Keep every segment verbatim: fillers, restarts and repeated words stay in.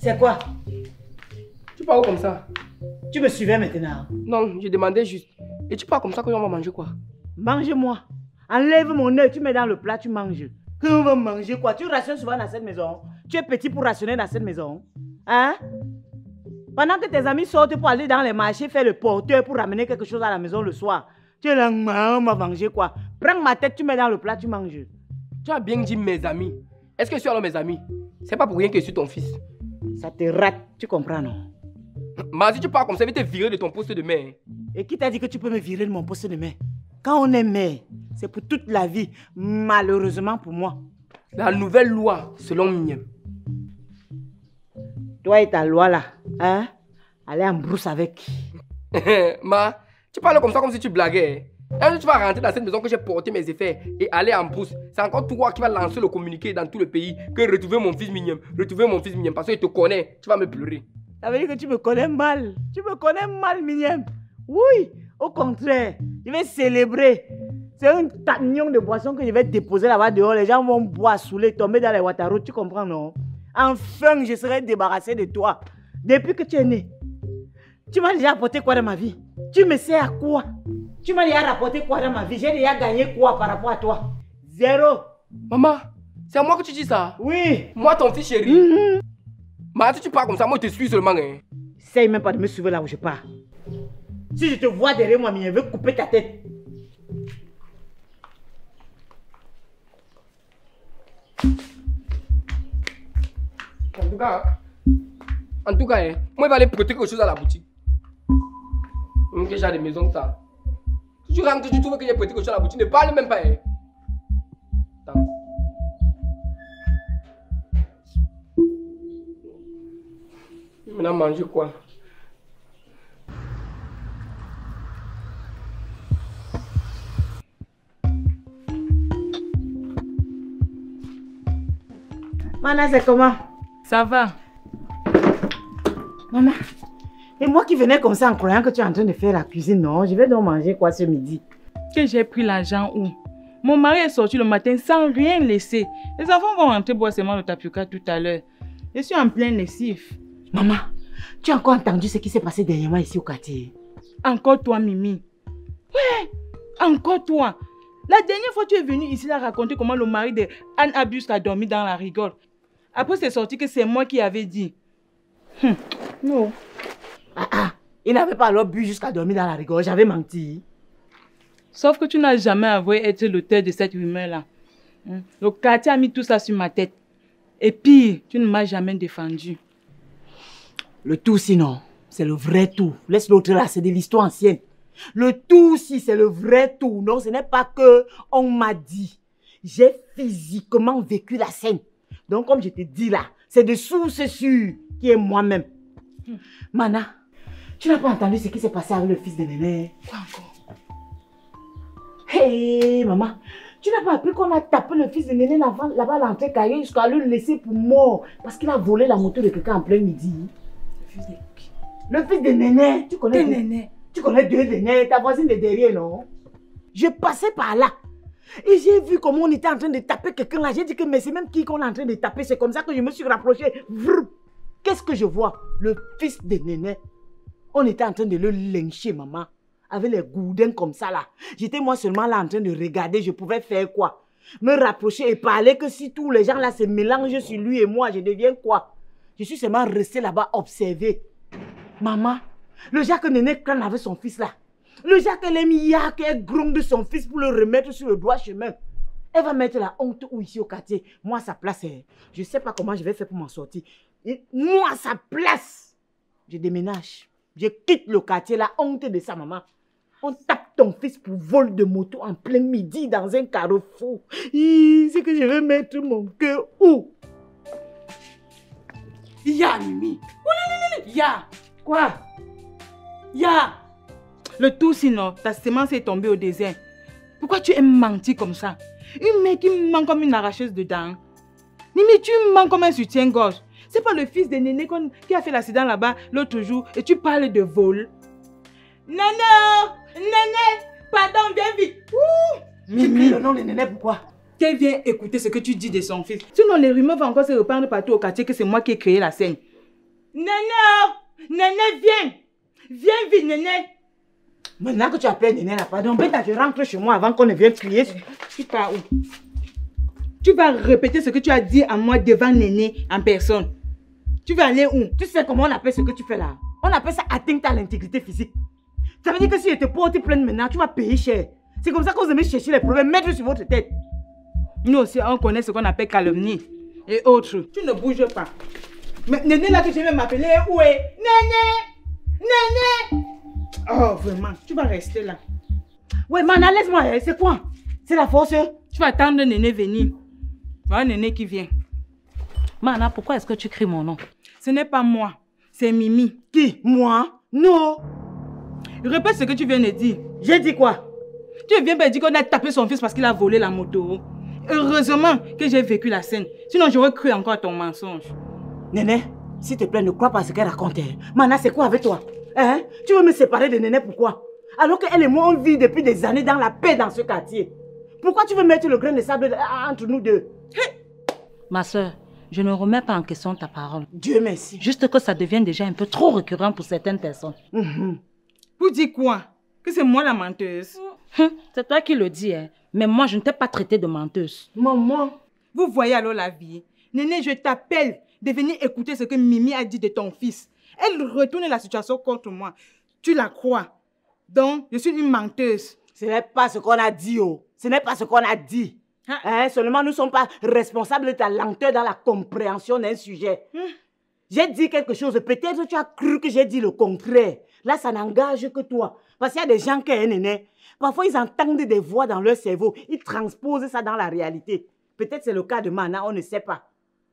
C'est quoi? Tu parles comme ça? Tu me suivais maintenant? Non, je demandais juste. Et tu parles comme ça qu'on va manger quoi? Mange-moi. Enlève mon œil, tu mets dans le plat, tu manges. Qu'on va manger quoi? Tu rationnes souvent dans cette maison? Tu es petit pour rationner dans cette maison? Hein? Pendant que tes amis sortent pour aller dans les marchés, faire le porteur pour ramener quelque chose à la maison le soir. Tu es là, on va manger quoi? Prends ma tête, tu mets dans le plat, tu manges. Tu as bien dit mes amis. Est-ce que je suis alors mes amis? C'est pas pour rien que je suis ton fils. Ça te rate, tu comprends non? Mais si tu parles comme ça, je vais te virer de ton poste de mère. Et qui t'a dit que tu peux me virer de mon poste de mère? Quand on est mère, c'est pour toute la vie, malheureusement pour moi. La nouvelle loi, selon Mignem. Toi et ta loi là, hein? Allez en brousse avec. Ma, tu parles comme ça comme si tu blaguais. Un jour tu vas rentrer dans cette maison que j'ai porté mes effets et aller en brousse. C'est encore toi qui vas lancer le communiqué dans tout le pays que retrouver mon fils Mignem, retrouver mon fils Mignem parce qu'il te connaît, tu vas me pleurer. Ça veut dire que tu me connais mal. Tu me connais mal, Mignem. Oui, au contraire, je vais célébrer. C'est un camion de boissons que je vais déposer là-bas dehors. Les gens vont boire, saouler, tomber dans les Wataro. Tu comprends, non? Enfin, je serai débarrassé de toi. Depuis que tu es né, tu m'as déjà apporté quoi dans ma vie? Tu me sais à quoi? Tu m'as déjà rapporté quoi dans ma vie? J'ai déjà gagné quoi par rapport à toi? Zéro. Maman, c'est à moi que tu dis ça? Oui. Moi, ton fils chéri. Mm-hmm. Mais si tu parles comme ça, moi je te suis seulement. Hein. Essaye même pas de me suivre là où je pars. Si je te vois derrière moi, je veux couper ta tête. En tout cas, en tout cas, hein, moi je vais aller prêter quelque chose à la boutique. Donc j'ai des maisons que ça. Si tu rentres, tu trouves que j'ai prêté quelque chose à la boutique, ne parle même pas. Hein. Attends. Maintenant manger quoi? Mana, c'est comment? Ça va. Maman, et moi qui venais comme ça en croyant que tu es en train de faire la cuisine, non? Je vais donc manger quoi ce midi? Que j'ai pris l'argent où? Mon mari est sorti le matin sans rien laisser. Les enfants vont rentrer boire seulement le tapioca tout à l'heure. Je suis en plein lessif. Maman, tu as encore entendu ce qui s'est passé dernièrement ici au quartier? Encore toi, Mimi? Ouais, encore toi. La dernière fois, tu es venu ici là raconter comment le mari de Anne Abus a dormi dans la rigole. Après, c'est sorti que c'est moi qui avais dit. Hum, non. Ah ah, il n'avait pas alors bu jusqu'à dormir dans la rigole, j'avais menti. Sauf que tu n'as jamais avoué être l'auteur de cette rumeur-là. Hum. Le quartier a mis tout ça sur ma tête. Et pire, tu ne m'as jamais défendu. Le tout sinon, c'est le vrai tout. Laisse l'autre là, c'est de l'histoire ancienne. Le tout si c'est le vrai tout. Non, ce n'est pas que on m'a dit. J'ai physiquement vécu la scène. Donc comme je te dis là, c'est de source sûre qui est moi-même. Hmm. Mana, tu n'as pas entendu ce qui s'est passé avec le fils de Néné? Quoi encore? Hé hey, maman, tu n'as pas appris qu'on a tapé le fils de Néné là-bas là à l'entrée carré jusqu'à le laisser pour mort parce qu'il a volé la moto de quelqu'un en plein midi. Le fils de qui? Le fils de Néné. Tu connais de Néné? Tu connais deux Néné, ta voisine de derrière, non? Je passais par là. Et j'ai vu comment on était en train de taper quelqu'un là. J'ai dit que mais c'est même qui qu'on est en train de taper. C'est comme ça que je me suis rapproché. Qu'est-ce que je vois? Le fils de Néné. On était en train de le lyncher, maman. Avec les gourdins comme ça là. J'étais moi seulement là en train de regarder. Je pouvais faire quoi? Me rapprocher et parler que si tous les gens là se mélangent sur lui et moi, je deviens quoi? Je suis seulement resté là-bas observer. Maman, le Jacques Néné crâne avec son fils là. Le Jacques Lemia qui est gronde de son fils pour le remettre sur le droit chemin. Elle va mettre la honte où ici au quartier. Moi, à sa place, je ne sais pas comment je vais faire pour m'en sortir. Et moi, à sa place, je déménage. Je quitte le quartier, la honte de sa maman. On tape ton fils pour vol de moto en plein midi dans un carrefour. C'est que je vais mettre mon cœur où? Ya, Mimi. Ya. Quoi? Ya. Le tout sinon, ta semence est tombée au désert. Pourquoi tu aimes mentir comme ça? Une mec qui ment comme une arracheuse de dents. Mimi, tu mens comme un soutien-gorge. C'est pas le fils de Néné qui a fait l'accident là-bas l'autre jour et tu parles de vol. Néné! Néné! Pardon, viens vite! Ouh! Mimi, le nom de Néné, pourquoi? Qu'elle vient écouter ce que tu dis de son fils. Sinon, les rumeurs vont encore se répandre partout au quartier que c'est moi qui ai créé la scène. Néné, Néné, viens. Viens vite, Néné. Maintenant que tu appelles Néné là, pardon, Beta, je rentre chez moi avant qu'on ne vienne crier. Tu pars où? Tu vas répéter ce que tu as dit à moi devant Néné en personne. Tu vas aller où? Tu sais comment on appelle ce que tu fais là? On appelle ça atteinte à l'intégrité physique. Ça veut dire que si je te porte plainte maintenant, tu vas payer cher. C'est comme ça que vous aimez chercher les problèmes, mettre sur votre tête. Nous aussi, on connaît ce qu'on appelle calomnie et autres. Tu ne bouges pas. Mais Néné là que tu viens m'appeler, où est? Néné! Néné! Oh, vraiment, tu vas rester là. Ouais, Mana, laisse-moi, c'est quoi? C'est la force? Tu vas attendre Néné venir. Voilà Néné qui vient. Mana, pourquoi est-ce que tu cries mon nom? Ce n'est pas moi, c'est Mimi. Qui? Moi? Non. Répète ce que tu viens de dire. J'ai dit quoi? Tu viens de dire qu'on a tapé son fils parce qu'il a volé la moto. Heureusement que j'ai vécu la scène. Sinon, j'aurais cru encore à ton mensonge. Néné, s'il te plaît, ne crois pas à ce qu'elle raconte. Mana, c'est quoi avec toi? Hein? Tu veux me séparer de Néné, pourquoi? Alors qu'elle et moi, on vit depuis des années dans la paix dans ce quartier. Pourquoi tu veux mettre le grain de sable entre nous deux? Ma soeur, je ne remets pas en question ta parole. Dieu merci. Juste que ça devient déjà un peu trop récurrent pour certaines personnes. Mm-hmm. Vous dites quoi? Que c'est moi la menteuse? Hum, c'est toi qui le dis, hein. Mais moi, je ne t'ai pas traité de menteuse. Maman. Vous voyez alors la vie. Néné, je t'appelle de venir écouter ce que Mimi a dit de ton fils. Elle retourne la situation contre moi. Tu la crois. Donc, je suis une menteuse. Ce n'est pas ce qu'on a dit, oh. Ce n'est pas ce qu'on a dit. Ah. Hein? Seulement, nous ne sommes pas responsables de ta lenteur dans la compréhension d'un sujet. Hum. J'ai dit quelque chose. Peut-être que tu as cru que j'ai dit le contraire. Là, ça n'engage que toi. Parce qu'il y a des gens qui sont Néné. Parfois, ils entendent des voix dans leur cerveau. Ils transposent ça dans la réalité. Peut-être c'est le cas de Mana, on ne sait pas.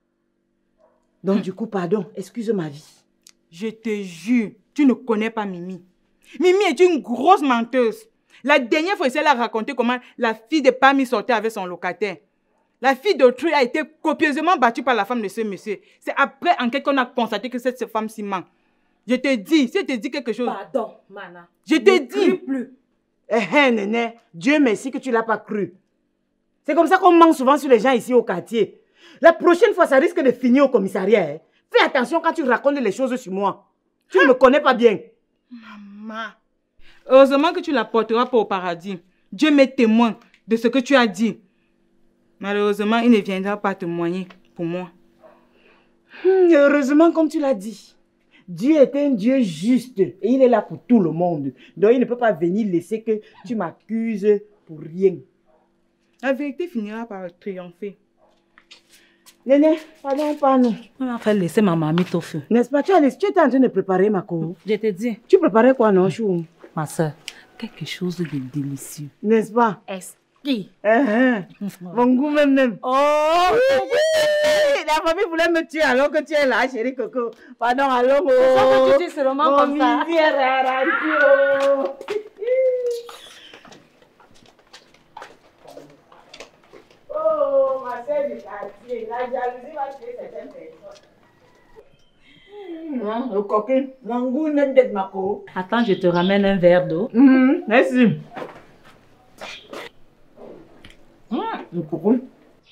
Donc, hum. du coup, pardon. Excuse ma vie. Je te jure, tu ne connais pas Mimi. Mimi est une grosse menteuse. La dernière fois, elle a raconté comment la fille de Pami sortait avec son locataire. La fille d'autrui a été copieusement battue par la femme de ce monsieur. C'est après enquête qu'on a constaté que cette femme-ci ment. Je te dis, si je te dis quelque chose... Pardon, Mana. Je te dis... plus. Eh, eh, Néné, Dieu merci que tu ne l'as pas cru. C'est comme ça qu'on ment souvent sur les gens ici au quartier. La prochaine fois, ça risque de finir au commissariat. Hein. Fais attention quand tu racontes les choses sur moi. Tu ne me connais pas bien. Maman, heureusement que tu la porteras pas au paradis. Dieu m'est témoin de ce que tu as dit. Malheureusement, il ne viendra pas témoigner pour moi. Hum, heureusement, comme tu l'as dit, Dieu est un Dieu juste et il est là pour tout le monde. Donc, il ne peut pas venir laisser que tu m'accuses pour rien. La vérité finira par triompher. Néné, pardon, pas nous. On va faire laisser ma mamie au feu. N'est-ce pas? Tu, as, tu étais en train de préparer ma cour. Je te dis. Tu préparais quoi, non, Chou? Ma soeur, quelque chose de délicieux. N'est-ce pas? Est-ce qui? Uh-huh. Mon goût même, même. Oh, oui! La famille voulait me tuer alors que tu es là, chérie Coco. Pardon, allons. Oh. C'est ça que tu dis seulement comme ça. Oh, oh, ma sœur du quartier, la jalousie va tuer certaines personnes. Mmh, le coquin, mon goût n'est pas de ma co. Attends, je te ramène un verre d'eau. Mmh, merci. Mmh, le coco.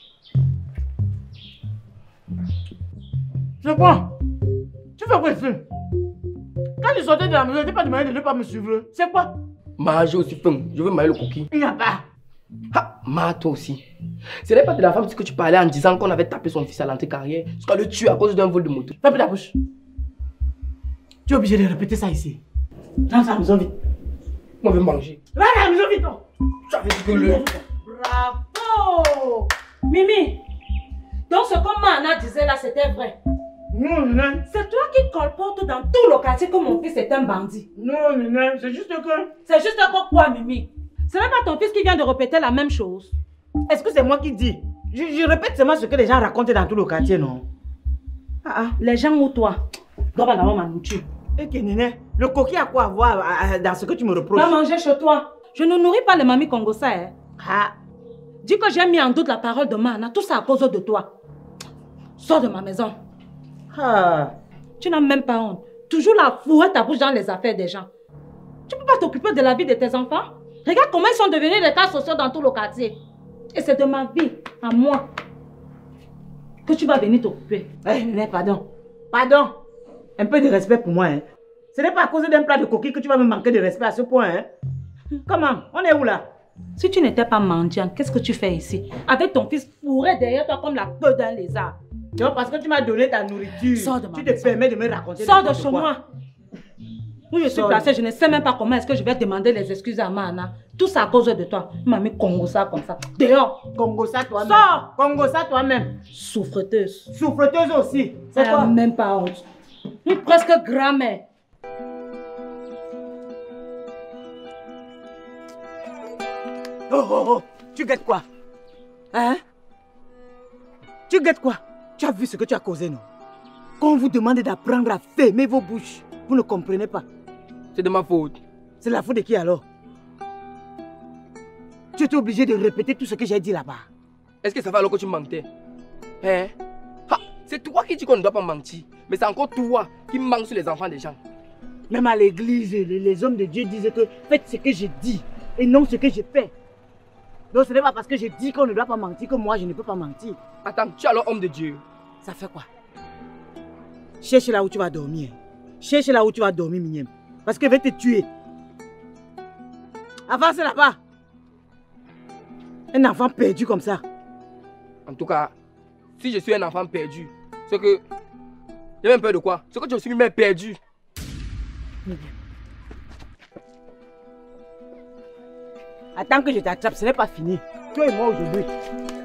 C'est quoi? Tu fais quoi ici? Quand je sortais de la maison, je n'ai pas demandé de ne pas me suivre. C'est quoi? Ma, j'ai aussi faim. Je veux manger le cookie. Il n'y a pas. Ha, Ma, toi aussi. Ce n'est pas de la femme que tu parlais en disant qu'on avait tapé son fils à l'entrée-carrière jusqu'à le tuer à cause d'un vol de moto. Ferme ta bouche. Tu es obligé de répéter ça ici. Rentre à la maison vite. Moi, je veux manger. Rentre à la maison vite. Tu avais dit que le... Bravo! Mimi, donc ce que Mana disait là, c'était vrai. Non, non. C'est toi qui colportes dans tout le quartier que mon fils est un bandit. Non, non, c'est juste que... C'est juste que quoi, Mimi? Ce n'est pas ton fils qui vient de répéter la même chose. Est-ce que c'est moi qui dis? Je, je répète seulement ce que les gens racontent dans tout le quartier, non? Ah ah, les gens ou toi? Dois pas avoir ma nourriture. Et que Néné, le coquille a quoi à voir euh, dans ce que tu me reproches? Va manger chez toi. Je ne nourris pas les mamies congolaises. Hein. Ah. Dis que j'ai mis en doute la parole de Mana. Tout ça à cause de toi. Sors de ma maison. Ah. Tu n'as même pas honte. Toujours la fouette ta bouche dans les affaires des gens. Tu ne peux pas t'occuper de la vie de tes enfants? Regarde comment ils sont devenus des cas sociaux dans tout le quartier. Et c'est de ma vie, à moi, que tu vas venir t'occuper. Eh, Néné, pardon. Pardon. Un peu de respect pour moi, hein. Ce n'est pas à cause d'un plat de coquille que tu vas me manquer de respect à ce point, hein. Comment? On est où là? Si tu n'étais pas mendiante, qu'est-ce que tu fais ici? Avec ton fils fourré derrière toi comme la queue d'un lézard. Non, parce que tu m'as donné ta nourriture. Sors de ma Tu te maison. permets de me raconter. Sors de n'importe chez quoi. moi. Où je suis Sors. placée, je ne sais même pas comment est-ce que je vais demander les excuses à Mana. Tout ça à cause de toi. Il m'a mis Congo ça comme ça. Dehors. Congo ça toi-même. Sors. Congo ça toi-même. Souffreteuse. Souffreteuse aussi. C'est Elle a quoi? même pas honte. Une presque grand-mère. Oh, oh, oh. Tu guettes quoi? Hein? Tu guettes quoi? Tu as vu ce que tu as causé, non? Quand on vous demande d'apprendre à fermer vos bouches, vous ne comprenez pas. C'est de ma faute. C'est la faute de qui alors? Tu étais obligé de répéter tout ce que j'ai dit là-bas. Est-ce que ça va alors que tu mentais? Hein? Ha, c'est toi qui dis qu'on ne doit pas mentir. Mais c'est encore toi qui mens sur les enfants des gens. Même à l'église, les, les hommes de Dieu disent que faites ce que j'ai dit et non ce que j'ai fait. Donc ce n'est pas parce que j'ai dit qu'on ne doit pas mentir que moi je ne peux pas mentir. Attends, tu es alors homme de Dieu. Ça fait quoi? Cherche là où tu vas dormir. Cherche là où tu vas dormir, Mignème. Parce que je vais te tuer. Avance là-bas. Un enfant perdu comme ça. En tout cas, si je suis un enfant perdu, c'est que... J'ai même peur de quoi? C'est que je suis même perdu. Attends que je t'attrape, ce n'est pas fini. Toi et moi aujourd'hui.